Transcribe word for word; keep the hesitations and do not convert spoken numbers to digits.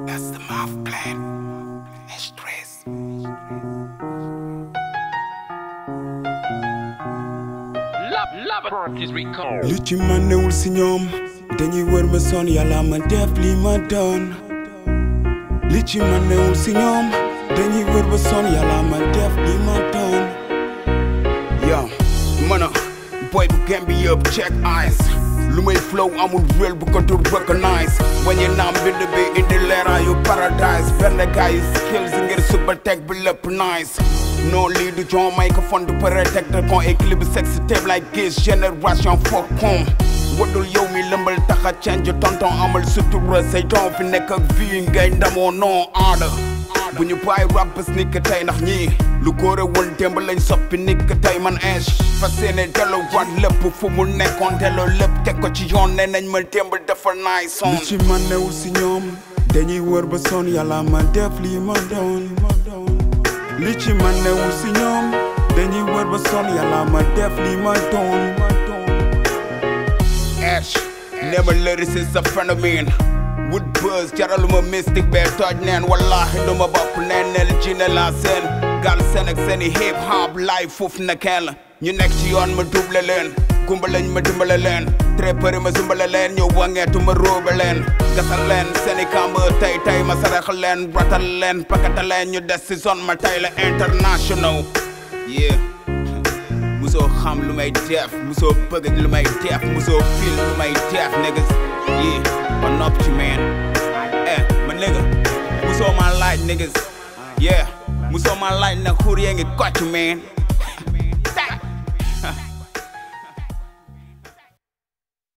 That's the M A F plan. H thirteen. Labo is recalled. Li ci man newul si ñoom dañuy wër ba son yàlla ma def li ma doon. Li ci man newul si ñoom dañuy wër ba son yàlla ma def li ma doon. Yo, man a boy bu Gambia yëpp check eyes. Lu may flow amul real bu ko tur recognize. Wañe naam bind bi indi leeraayu paradise. Benn guy yu skills ngir suba teg bi lépp nice. Non lii du jon microphone du protecteur kon équilibre sexy tape like gis génération fuck con. Wadul yow mi lëmbal taxa change tonton amal sutura say don fi nekk ak vie ngay ndamoo non aada. Bu ñu bàyyi rap bés ni que tey ndax ñii lu góore woon démb lañ soppi ni que tey man inch fas yéene delloo waat lépp fu mu nekkoon delloo lépp teg ko ci yoon nee nañ ma démb dafa naay son. Li ci man newul si ñoom dañuy wër ba son yàlla ma def li ma doon. Li ci man newul si ñoom dañuy wër ba son yàlla ma def li ma doon. Ash never lyricist a phénomène. Wood buzz jaraluma mystique bee toj neen wallahi duma bopp neen nel jine la seen gal seen ak seeni hip hop live foofu nekkee la ñu nekk ci yoon ma double leen gumba lañ ma dimbale leen très përi ma zumbale leen ñu wangeetu ma róobe leen gasal leen seeni kamba tay tay ma sarax leen ratal leen pakata leen ñu des si zone ma tay la international yeah musoo xam lu may def musoo bëgg lu may def musoo feel lu may def niggas yeah ma nopp ci man eh ma nigga musoo ma laaj niggas yeah musoo ma laaj na xuur yee ngi kocc man